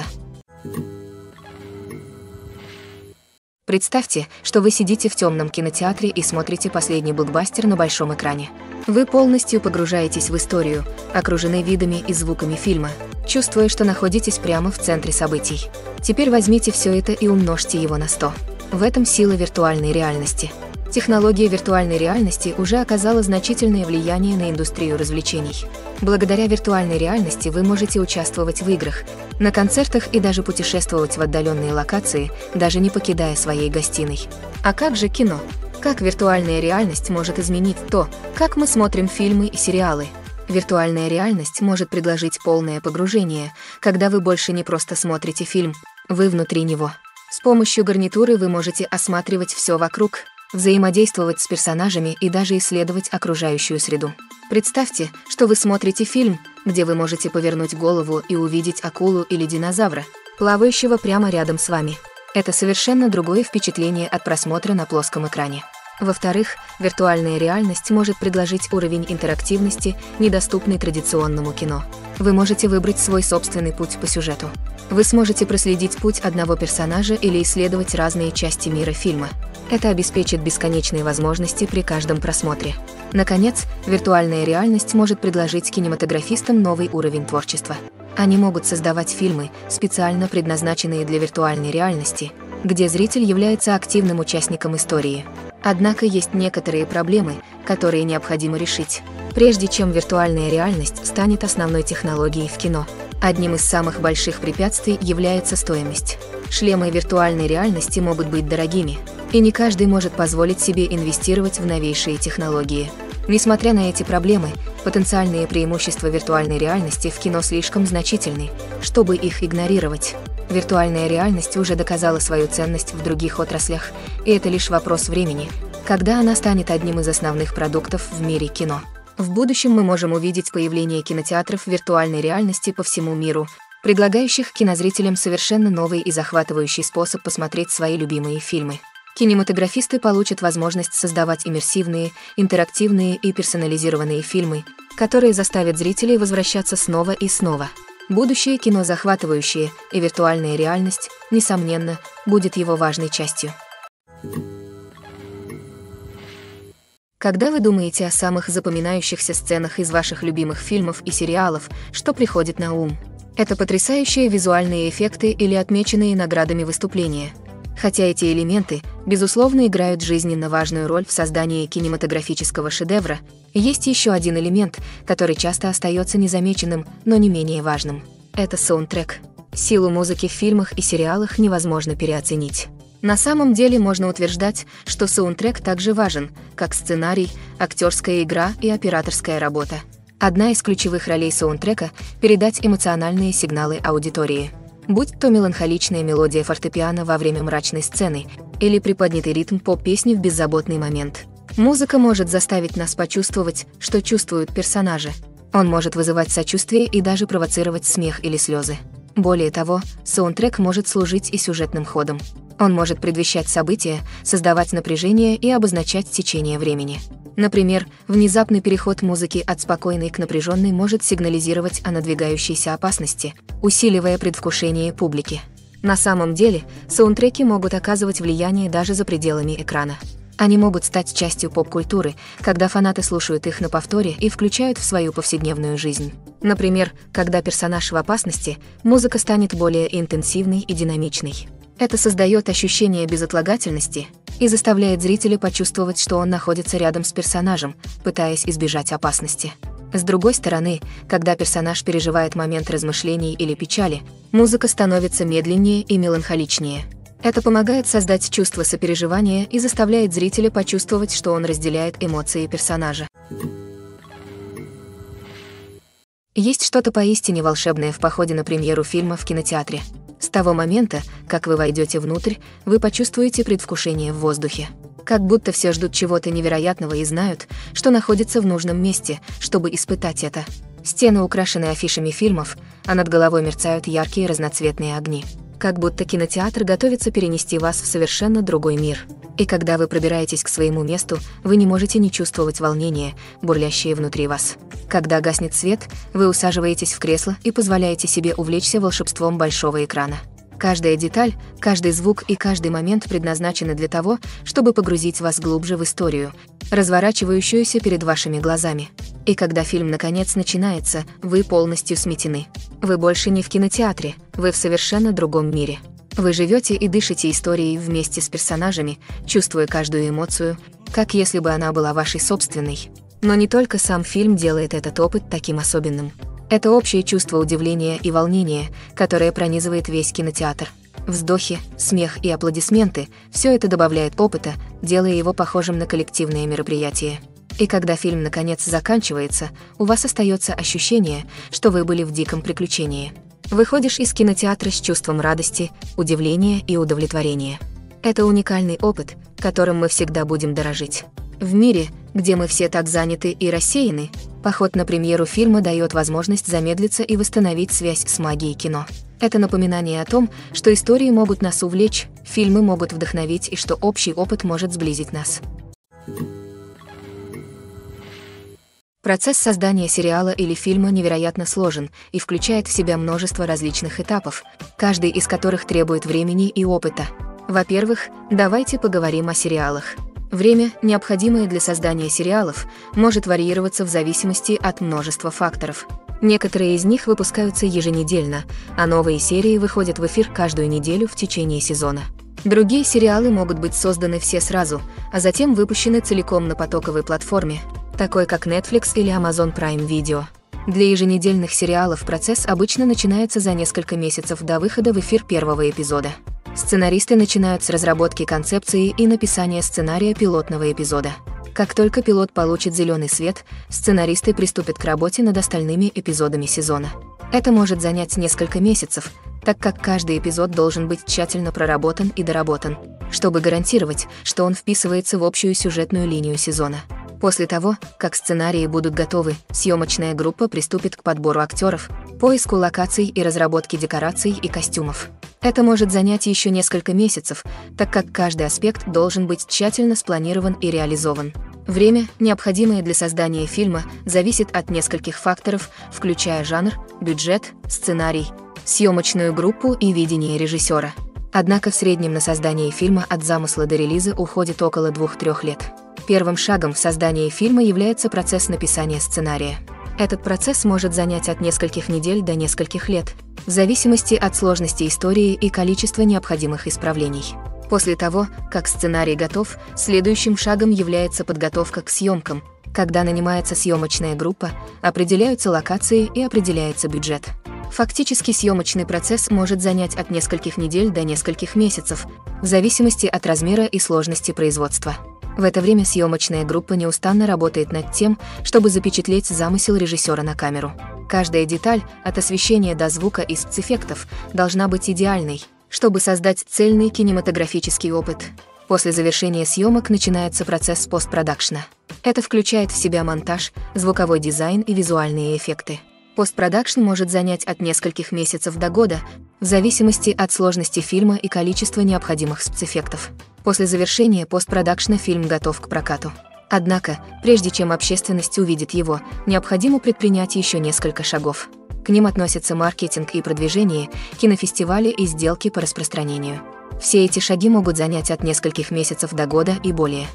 Представьте, что вы сидите в темном кинотеатре и смотрите последний блокбастер на большом экране. Вы полностью погружаетесь в историю, окружены видами и звуками фильма, чувствуя, что находитесь прямо в центре событий. Теперь возьмите все это и умножьте его на сто. В этом сила виртуальной реальности. Технология виртуальной реальности уже оказала значительное влияние на индустрию развлечений. Благодаря виртуальной реальности вы можете участвовать в играх, на концертах и даже путешествовать в отдаленные локации, даже не покидая своей гостиной. А как же кино? Как виртуальная реальность может изменить то, как мы смотрим фильмы и сериалы? Виртуальная реальность может предложить полное погружение, когда вы больше не просто смотрите фильм, вы внутри него. С помощью гарнитуры вы можете осматривать все вокруг, взаимодействовать с персонажами и даже исследовать окружающую среду. Представьте, что вы смотрите фильм, где вы можете повернуть голову и увидеть акулу или динозавра, плавающего прямо рядом с вами. Это совершенно другое впечатление от просмотра на плоском экране. Во-вторых, виртуальная реальность может предложить уровень интерактивности, недоступный традиционному кино. Вы можете выбрать свой собственный путь по сюжету. Вы сможете проследить путь одного персонажа или исследовать разные части мира фильма. Это обеспечит бесконечные возможности при каждом просмотре. Наконец, виртуальная реальность может предложить кинематографистам новый уровень творчества. Они могут создавать фильмы, специально предназначенные для виртуальной реальности, где зритель является активным участником истории. Однако есть некоторые проблемы, которые необходимо решить, прежде чем виртуальная реальность станет основной технологией в кино. Одним из самых больших препятствий является стоимость. Шлемы виртуальной реальности могут быть дорогими, и не каждый может позволить себе инвестировать в новейшие технологии. Несмотря на эти проблемы, потенциальные преимущества виртуальной реальности в кино слишком значительны, чтобы их игнорировать. Виртуальная реальность уже доказала свою ценность в других отраслях, и это лишь вопрос времени, когда она станет одним из основных продуктов в мире кино. В будущем мы можем увидеть появление кинотеатров виртуальной реальности по всему миру, предлагающих кинозрителям совершенно новый и захватывающий способ посмотреть свои любимые фильмы. Кинематографисты получат возможность создавать иммерсивные, интерактивные и персонализированные фильмы, которые заставят зрителей возвращаться снова и снова. Будущее кино захватывающее, и виртуальная реальность, несомненно, будет его важной частью. Когда вы думаете о самых запоминающихся сценах из ваших любимых фильмов и сериалов, что приходит на ум? Это потрясающие визуальные эффекты или отмеченные наградами выступления. Хотя эти элементы, безусловно, играют жизненно важную роль в создании кинематографического шедевра, есть еще один элемент, который часто остается незамеченным, но не менее важным. Это саундтрек. Силу музыки в фильмах и сериалах невозможно переоценить. На самом деле можно утверждать, что саундтрек также важен, как сценарий, актерская игра и операторская работа. Одна из ключевых ролей саундтрека – передать эмоциональные сигналы аудитории. Будь то меланхоличная мелодия фортепиано во время мрачной сцены или приподнятый ритм поп-песни в беззаботный момент. Музыка может заставить нас почувствовать, что чувствуют персонажи. Он может вызывать сочувствие и даже провоцировать смех или слезы. Более того, саундтрек может служить и сюжетным ходом. Он может предвещать события, создавать напряжение и обозначать течение времени. Например, внезапный переход музыки от спокойной к напряженной может сигнализировать о надвигающейся опасности, усиливая предвкушение публики. На самом деле, саундтреки могут оказывать влияние даже за пределами экрана. Они могут стать частью поп-культуры, когда фанаты слушают их на повторе и включают в свою повседневную жизнь. Например, когда персонаж в опасности, музыка станет более интенсивной и динамичной. Это создает ощущение безотлагательности и заставляет зрителя почувствовать, что он находится рядом с персонажем, пытаясь избежать опасности. С другой стороны, когда персонаж переживает момент размышлений или печали, музыка становится медленнее и меланхоличнее. Это помогает создать чувство сопереживания и заставляет зрителя почувствовать, что он разделяет эмоции персонажа. Есть что-то поистине волшебное в походе на премьеру фильма в кинотеатре. С того момента, как вы войдете внутрь, вы почувствуете предвкушение в воздухе. Как будто все ждут чего-то невероятного и знают, что находится в нужном месте, чтобы испытать это. Стены украшены афишами фильмов, а над головой мерцают яркие разноцветные огни. Как будто кинотеатр готовится перенести вас в совершенно другой мир. И когда вы пробираетесь к своему месту, вы не можете не чувствовать волнения, бурлящее внутри вас. Когда гаснет свет, вы усаживаетесь в кресло и позволяете себе увлечься волшебством большого экрана. Каждая деталь, каждый звук и каждый момент предназначены для того, чтобы погрузить вас глубже в историю, разворачивающуюся перед вашими глазами. И когда фильм наконец начинается, вы полностью сметены. Вы больше не в кинотеатре, вы в совершенно другом мире. Вы живете и дышите историей вместе с персонажами, чувствуя каждую эмоцию, как если бы она была вашей собственной. Но не только сам фильм делает этот опыт таким особенным. Это общее чувство удивления и волнения, которое пронизывает весь кинотеатр. Вздохи, смех и аплодисменты – все это добавляет опыта, делая его похожим на коллективное мероприятие. И когда фильм наконец заканчивается, у вас остается ощущение, что вы были в диком приключении. Выходишь из кинотеатра с чувством радости, удивления и удовлетворения. Это уникальный опыт, которым мы всегда будем дорожить. В мире, где мы все так заняты и рассеяны, поход на премьеру фильма дает возможность замедлиться и восстановить связь с магией кино. Это напоминание о том, что истории могут нас увлечь, фильмы могут вдохновить и что общий опыт может сблизить нас. Процесс создания сериала или фильма невероятно сложен и включает в себя множество различных этапов, каждый из которых требует времени и опыта. Во-первых, давайте поговорим о сериалах. Время, необходимое для создания сериалов, может варьироваться в зависимости от множества факторов. Некоторые из них выпускаются еженедельно, а новые серии выходят в эфир каждую неделю в течение сезона. Другие сериалы могут быть созданы все сразу, а затем выпущены целиком на потоковой платформе, такой как Netflix или Amazon Prime Video. Для еженедельных сериалов процесс обычно начинается за несколько месяцев до выхода в эфир первого эпизода. Сценаристы начинают с разработки концепции и написания сценария пилотного эпизода. Как только пилот получит зеленый свет, сценаристы приступят к работе над остальными эпизодами сезона. Это может занять несколько месяцев, так как каждый эпизод должен быть тщательно проработан и доработан, чтобы гарантировать, что он вписывается в общую сюжетную линию сезона. После того, как сценарии будут готовы, съемочная группа приступит к подбору актеров, поиску локаций и разработке декораций и костюмов. Это может занять еще несколько месяцев, так как каждый аспект должен быть тщательно спланирован и реализован. Время, необходимое для создания фильма, зависит от нескольких факторов, включая жанр, бюджет, сценарий, съемочную группу и видение режиссера. Однако в среднем на создание фильма от замысла до релиза уходит около двух-трёх лет. Первым шагом в создании фильма является процесс написания сценария. Этот процесс может занять от нескольких недель до нескольких лет, в зависимости от сложности истории и количества необходимых исправлений. После того, как сценарий готов, следующим шагом является подготовка к съемкам, когда нанимается съемочная группа, определяются локации и определяется бюджет. Фактически съемочный процесс может занять от нескольких недель до нескольких месяцев, в зависимости от размера и сложности производства. В это время съемочная группа неустанно работает над тем, чтобы запечатлеть замысел режиссера на камеру. Каждая деталь, от освещения до звука и спецэффектов, должна быть идеальной, чтобы создать цельный кинематографический опыт. После завершения съемок начинается процесс постпродакшна. Это включает в себя монтаж, звуковой дизайн и визуальные эффекты. Постпродакшн может занять от нескольких месяцев до года, в зависимости от сложности фильма и количества необходимых спецэффектов. После завершения постпродакшна фильм готов к прокату. Однако, прежде чем общественность увидит его, необходимо предпринять еще несколько шагов. К ним относятся маркетинг и продвижение, кинофестивали и сделки по распространению. Все эти шаги могут занять от нескольких месяцев до года и более.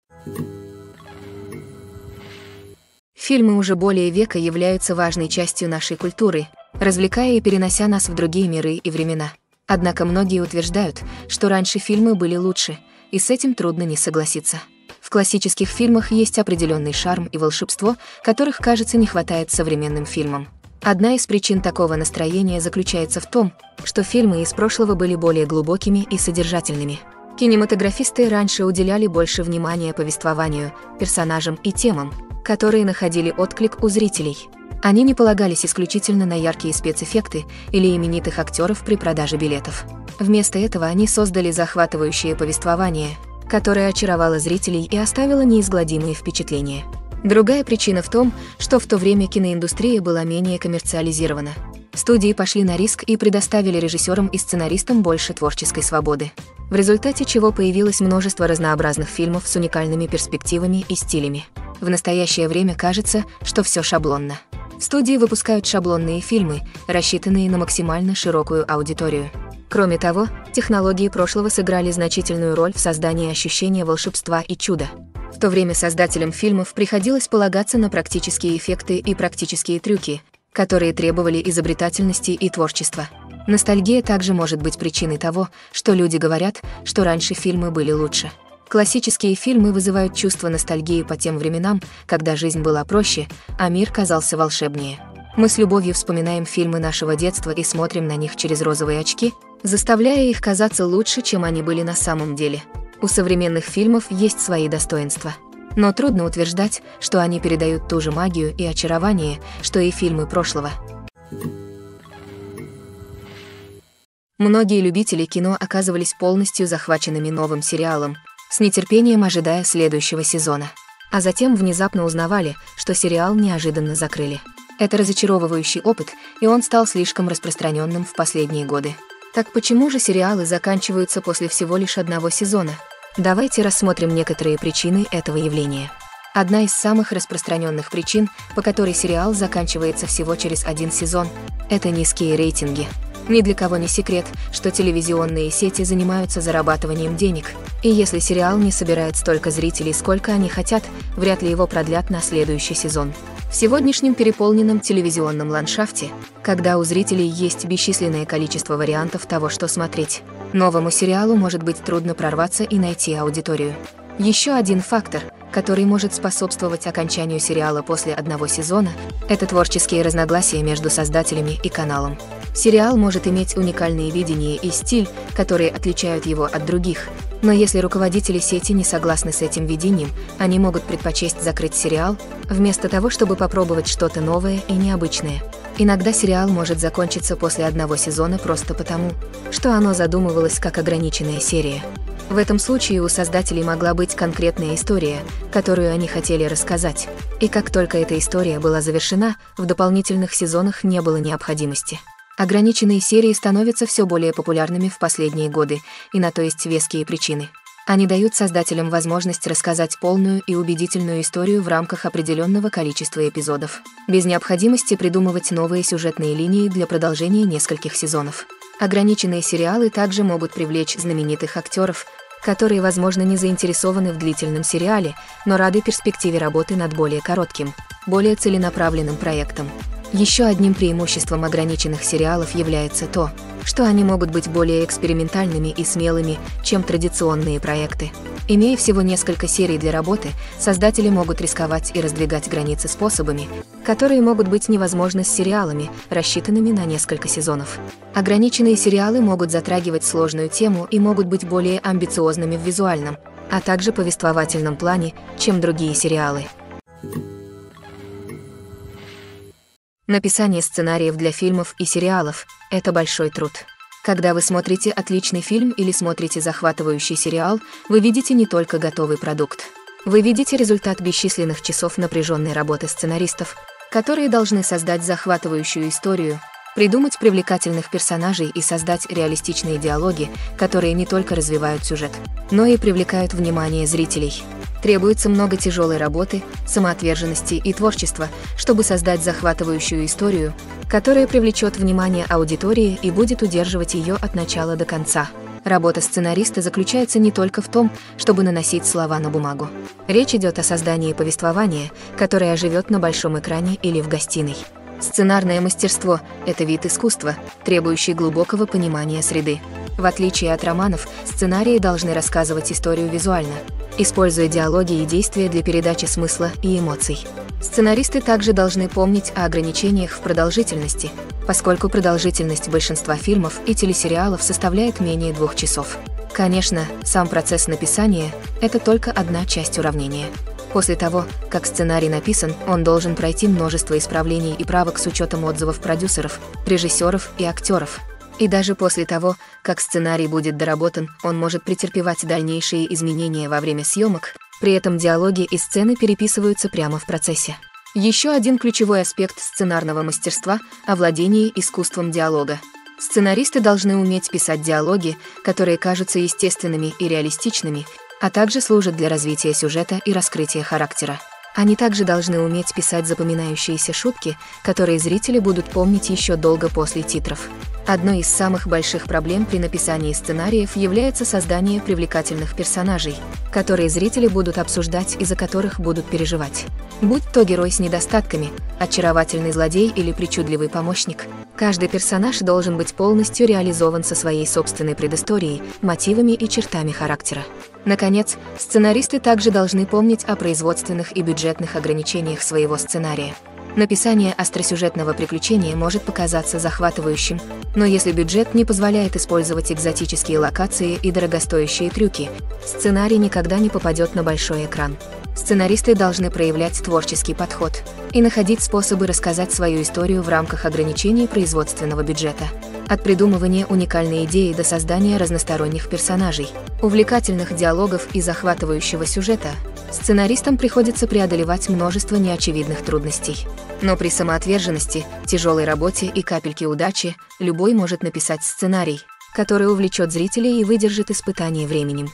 Фильмы уже более века являются важной частью нашей культуры, развлекая и перенося нас в другие миры и времена. Однако многие утверждают, что раньше фильмы были лучше, и с этим трудно не согласиться. В классических фильмах есть определенный шарм и волшебство, которых, кажется, не хватает современным фильмам. Одна из причин такого настроения заключается в том, что фильмы из прошлого были более глубокими и содержательными. Кинематографисты раньше уделяли больше внимания повествованию, персонажам и темам, которые находили отклик у зрителей. Они не полагались исключительно на яркие спецэффекты или именитых актеров при продаже билетов. Вместо этого они создали захватывающее повествование, которое очаровало зрителей и оставило неизгладимые впечатления. Другая причина в том, что в то время киноиндустрия была менее коммерциализирована. Студии пошли на риск и предоставили режиссерам и сценаристам больше творческой свободы, в результате чего появилось множество разнообразных фильмов с уникальными перспективами и стилями. В настоящее время кажется, что все шаблонно. Студии выпускают шаблонные фильмы, рассчитанные на максимально широкую аудиторию. Кроме того, технологии прошлого сыграли значительную роль в создании ощущения волшебства и чуда. В то время создателям фильмов приходилось полагаться на практические эффекты и практические трюки, которые требовали изобретательности и творчества. Ностальгия также может быть причиной того, что люди говорят, что раньше фильмы были лучше. Классические фильмы вызывают чувство ностальгии по тем временам, когда жизнь была проще, а мир казался волшебнее. Мы с любовью вспоминаем фильмы нашего детства и смотрим на них через розовые очки, заставляя их казаться лучше, чем они были на самом деле. У современных фильмов есть свои достоинства. Но трудно утверждать, что они передают ту же магию и очарование, что и фильмы прошлого. Многие любители кино оказывались полностью захваченными новым сериалом, с нетерпением ожидая следующего сезона. А затем внезапно узнавали, что сериал неожиданно закрыли. Это разочаровывающий опыт, и он стал слишком распространенным в последние годы. Так почему же сериалы заканчиваются после всего лишь одного сезона? Давайте рассмотрим некоторые причины этого явления. Одна из самых распространенных причин, по которой сериал заканчивается всего через один сезон, это низкие рейтинги. Ни для кого не секрет, что телевизионные сети занимаются зарабатыванием денег, и если сериал не собирает столько зрителей, сколько они хотят, вряд ли его продлят на следующий сезон. В сегодняшнем переполненном телевизионном ландшафте, когда у зрителей есть бесчисленное количество вариантов того, что смотреть, новому сериалу может быть трудно прорваться и найти аудиторию. Еще один фактор, который может способствовать окончанию сериала после одного сезона, это творческие разногласия между создателями и каналом. Сериал может иметь уникальные видения и стиль, которые отличают его от других, Но если руководители сети не согласны с этим видением, они могут предпочесть закрыть сериал, вместо того, чтобы попробовать что-то новое и необычное. Иногда сериал может закончиться после одного сезона просто потому, что оно задумывалось как ограниченная серия. В этом случае у создателей могла быть конкретная история, которую они хотели рассказать, и как только эта история была завершена, в дополнительных сезонах не было необходимости. Ограниченные серии становятся все более популярными в последние годы, и на то есть веские причины. Они дают создателям возможность рассказать полную и убедительную историю в рамках определенного количества эпизодов, без необходимости придумывать новые сюжетные линии для продолжения нескольких сезонов. Ограниченные сериалы также могут привлечь знаменитых актеров, которые, возможно, не заинтересованы в длительном сериале, но рады перспективе работы над более коротким, более целенаправленным проектом. Еще одним преимуществом ограниченных сериалов является то, что они могут быть более экспериментальными и смелыми, чем традиционные проекты. Имея всего несколько серий для работы, создатели могут рисковать и раздвигать границы способами, которые могут быть невозможны с сериалами, рассчитанными на несколько сезонов. Ограниченные сериалы могут затрагивать сложную тему и могут быть более амбициозными в визуальном, а также повествовательном плане, чем другие сериалы. Написание сценариев для фильмов и сериалов – это большой труд. Когда вы смотрите отличный фильм или смотрите захватывающий сериал, вы видите не только готовый продукт. Вы видите результат бесчисленных часов напряженной работы сценаристов, которые должны создать захватывающую историю, придумать привлекательных персонажей и создать реалистичные диалоги, которые не только развивают сюжет, но и привлекают внимание зрителей. Требуется много тяжелой работы, самоотверженности и творчества, чтобы создать захватывающую историю, которая привлечет внимание аудитории и будет удерживать ее от начала до конца. Работа сценариста заключается не только в том, чтобы наносить слова на бумагу. Речь идет о создании повествования, которое оживет на большом экране или в гостиной. Сценарное мастерство – это вид искусства, требующий глубокого понимания среды. В отличие от романов, сценарии должны рассказывать историю визуально, используя диалоги и действия для передачи смысла и эмоций. Сценаристы также должны помнить о ограничениях в продолжительности, поскольку продолжительность большинства фильмов и телесериалов составляет менее двух часов. Конечно, сам процесс написания – это только одна часть уравнения. После того, как сценарий написан, он должен пройти множество исправлений и правок с учетом отзывов продюсеров, режиссеров и актеров. И даже после того, как сценарий будет доработан, он может претерпевать дальнейшие изменения во время съемок, при этом диалоги и сцены переписываются прямо в процессе. Еще один ключевой аспект сценарного мастерства – овладение искусством диалога. Сценаристы должны уметь писать диалоги, которые кажутся естественными и реалистичными, а также служат для развития сюжета и раскрытия характера. Они также должны уметь писать запоминающиеся шутки, которые зрители будут помнить еще долго после титров. Одной из самых больших проблем при написании сценариев является создание привлекательных персонажей, которые зрители будут обсуждать и за которых будут переживать. Будь то герой с недостатками, очаровательный злодей или причудливый помощник, каждый персонаж должен быть полностью реализован со своей собственной предысторией, мотивами и чертами характера. Наконец, сценаристы также должны помнить о производственных и бюджетных ограничениях своего сценария. Написание остросюжетного приключения может показаться захватывающим, но если бюджет не позволяет использовать экзотические локации и дорогостоящие трюки, сценарий никогда не попадет на большой экран. Сценаристы должны проявлять творческий подход и находить способы рассказать свою историю в рамках ограничений производственного бюджета. От придумывания уникальной идеи до создания разносторонних персонажей, увлекательных диалогов и захватывающего сюжета, сценаристам приходится преодолевать множество неочевидных трудностей. Но при самоотверженности, тяжелой работе и капельке удачи любой может написать сценарий, который увлечет зрителей и выдержит испытание временем.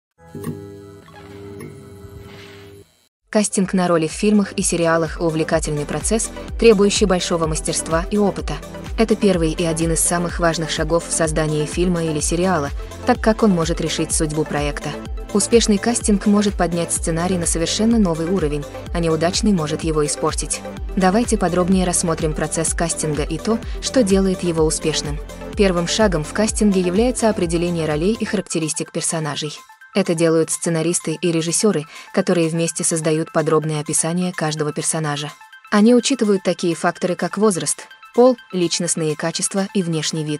Кастинг на роли в фильмах и сериалах – увлекательный процесс, требующий большого мастерства и опыта. Это первый и один из самых важных шагов в создании фильма или сериала, так как он может решить судьбу проекта. Успешный кастинг может поднять сценарий на совершенно новый уровень, а неудачный может его испортить. Давайте подробнее рассмотрим процесс кастинга и то, что делает его успешным. Первым шагом в кастинге является определение ролей и характеристик персонажей. Это делают сценаристы и режиссеры, которые вместе создают подробное описание каждого персонажа. Они учитывают такие факторы, как возраст, пол, личностные качества и внешний вид.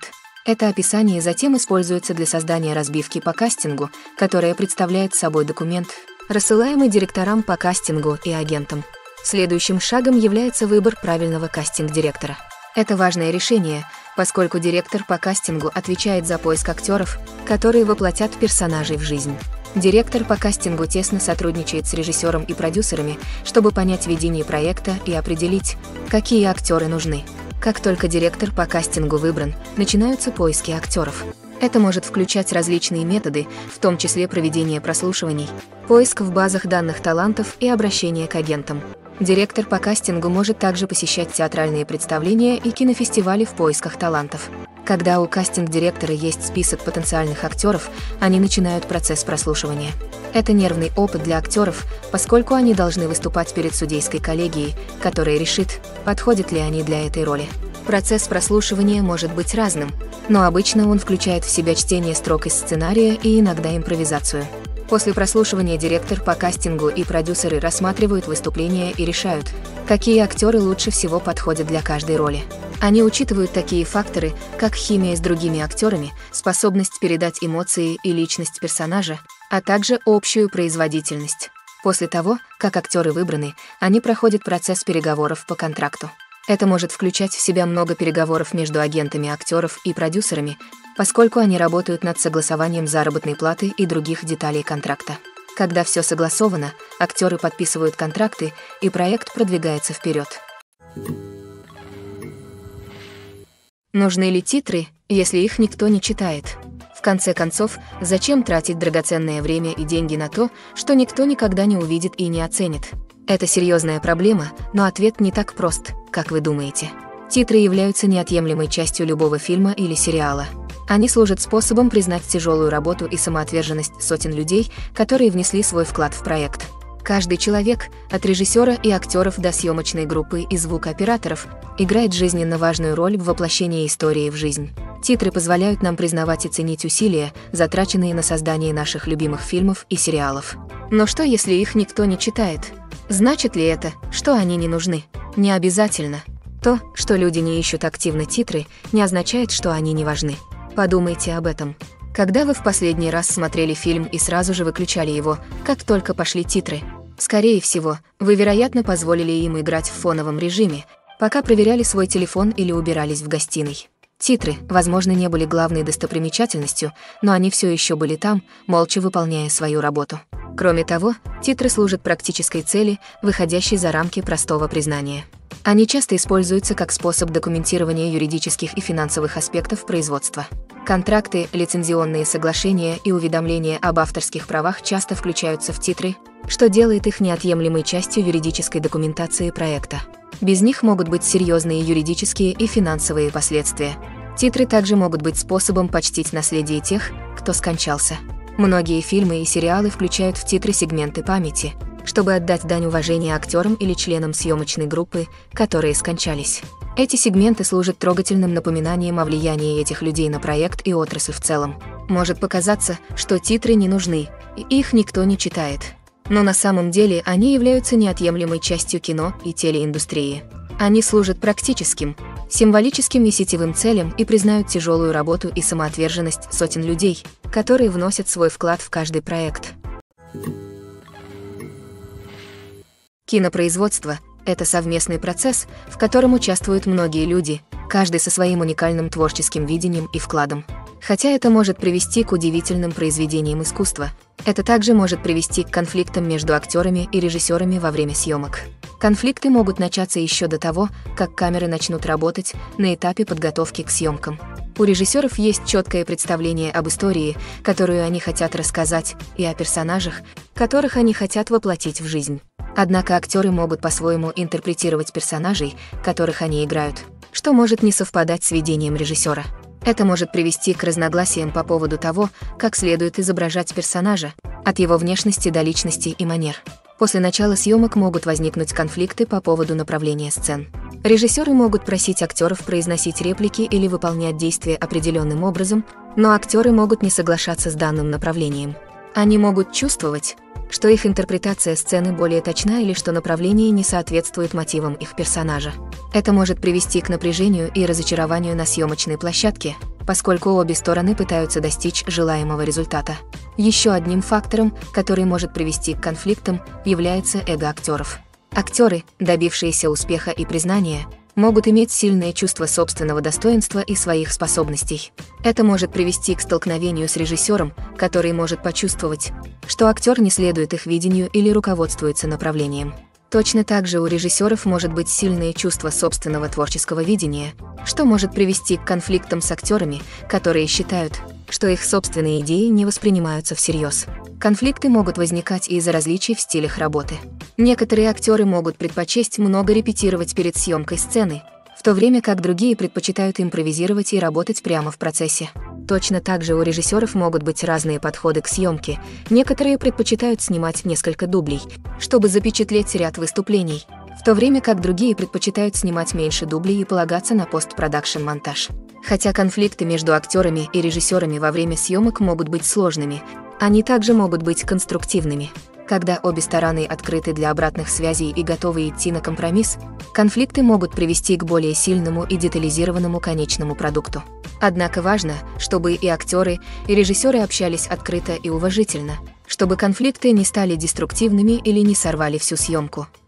Это описание затем используется для создания разбивки по кастингу, которая представляет собой документ, рассылаемый директорам по кастингу и агентам. Следующим шагом является выбор правильного кастинг-директора. Это важное решение, поскольку директор по кастингу отвечает за поиск актеров, которые воплотят персонажей в жизнь. Директор по кастингу тесно сотрудничает с режиссером и продюсерами, чтобы понять видение проекта и определить, какие актеры нужны. Как только директор по кастингу выбран, начинаются поиски актеров. Это может включать различные методы, в том числе проведение прослушиваний, поиск в базах данных талантов и обращение к агентам. Директор по кастингу может также посещать театральные представления и кинофестивали в поисках талантов. Когда у кастинг-директора есть список потенциальных актеров, они начинают процесс прослушивания. Это нервный опыт для актеров, поскольку они должны выступать перед судейской коллегией, которая решит, подходят ли они для этой роли. Процесс прослушивания может быть разным, но обычно он включает в себя чтение строк из сценария и иногда импровизацию. После прослушивания директор по кастингу и продюсеры рассматривают выступления и решают, какие актеры лучше всего подходят для каждой роли. Они учитывают такие факторы, как химия с другими актерами, способность передать эмоции и личность персонажа, а также общую производительность. После того, как актеры выбраны, они проходят процесс переговоров по контракту. Это может включать в себя много переговоров между агентами актеров и продюсерами, поскольку они работают над согласованием заработной платы и других деталей контракта. Когда все согласовано, актеры подписывают контракты, и проект продвигается вперед. Нужны ли титры, если их никто не читает? В конце концов, зачем тратить драгоценное время и деньги на то, что никто никогда не увидит и не оценит? Это серьезная проблема, но ответ не так прост, как вы думаете. Титры являются неотъемлемой частью любого фильма или сериала. Они служат способом признать тяжелую работу и самоотверженность сотен людей, которые внесли свой вклад в проект. Каждый человек, от режиссера и актеров до съемочной группы и звукооператоров, играет жизненно важную роль в воплощении истории в жизнь. Титры позволяют нам признавать и ценить усилия, затраченные на создание наших любимых фильмов и сериалов. Но что, если их никто не читает? Значит ли это, что они не нужны? Не обязательно. То, что люди не ищут активно титры, не означает, что они не важны. Подумайте об этом. Когда вы в последний раз смотрели фильм и сразу же выключали его, как только пошли титры? Скорее всего, вы, вероятно, позволили им играть в фоновом режиме, пока проверяли свой телефон или убирались в гостиной. Титры, возможно, не были главной достопримечательностью, но они все еще были там, молча выполняя свою работу. Кроме того, титры служат практической цели, выходящей за рамки простого признания. Они часто используются как способ документирования юридических и финансовых аспектов производства. Контракты, лицензионные соглашения и уведомления об авторских правах часто включаются в титры, что делает их неотъемлемой частью юридической документации проекта. Без них могут быть серьезные юридические и финансовые последствия. Титры также могут быть способом почтить наследие тех, кто скончался. Многие фильмы и сериалы включают в титры сегменты памяти, чтобы отдать дань уважения актерам или членам съемочной группы, которые скончались. Эти сегменты служат трогательным напоминанием о влиянии этих людей на проект и отрасль в целом. Может показаться, что титры не нужны, и их никто не читает. Но на самом деле они являются неотъемлемой частью кино и телеиндустрии. Они служат практическим, символическим и сетевым целям и признают тяжелую работу и самоотверженность сотен людей, которые вносят свой вклад в каждый проект. Кинопроизводство – это совместный процесс, в котором участвуют многие люди, каждый со своим уникальным творческим видением и вкладом. Хотя это может привести к удивительным произведениям искусства, это также может привести к конфликтам между актерами и режиссерами во время съемок. Конфликты могут начаться еще до того, как камеры начнут работать на этапе подготовки к съемкам. У режиссеров есть четкое представление об истории, которую они хотят рассказать, и о персонажах, которых они хотят воплотить в жизнь. Однако актеры могут по-своему интерпретировать персонажей, которых они играют, что может не совпадать с видением режиссера. Это может привести к разногласиям по поводу того, как следует изображать персонажа, от его внешности до личности и манер. После начала съемок могут возникнуть конфликты по поводу направления сцен. Режиссеры могут просить актеров произносить реплики или выполнять действия определенным образом, но актеры могут не соглашаться с данным направлением. Они могут чувствовать, что их интерпретация сцены более точна или что направление не соответствует мотивам их персонажа. Это может привести к напряжению и разочарованию на съемочной площадке, поскольку обе стороны пытаются достичь желаемого результата. Еще одним фактором, который может привести к конфликтам, является эго актеров. Актеры, добившиеся успеха и признания, могут иметь сильное чувство собственного достоинства и своих способностей. Это может привести к столкновению с режиссером, который может почувствовать, что актер не следует их видению или руководствуется направлением. Точно так же у режиссеров может быть сильное чувство собственного творческого видения, что может привести к конфликтам с актерами, которые считают, что их собственные идеи не воспринимаются всерьез. Конфликты могут возникать из-за различий в стилях работы. Некоторые актеры могут предпочесть много репетировать перед съемкой сцены, в то время как другие предпочитают импровизировать и работать прямо в процессе. Точно так же у режиссеров могут быть разные подходы к съемке. Некоторые предпочитают снимать несколько дублей, чтобы запечатлеть ряд выступлений, в то время как другие предпочитают снимать меньше дублей и полагаться на постпродакшн-монтаж. Хотя конфликты между актерами и режиссерами во время съемок могут быть сложными, они также могут быть конструктивными. Когда обе стороны открыты для обратных связей и готовы идти на компромисс, конфликты могут привести к более сильному и детализированному конечному продукту. Однако важно, чтобы и актеры, и режиссеры общались открыто и уважительно, чтобы конфликты не стали деструктивными или не сорвали всю съемку.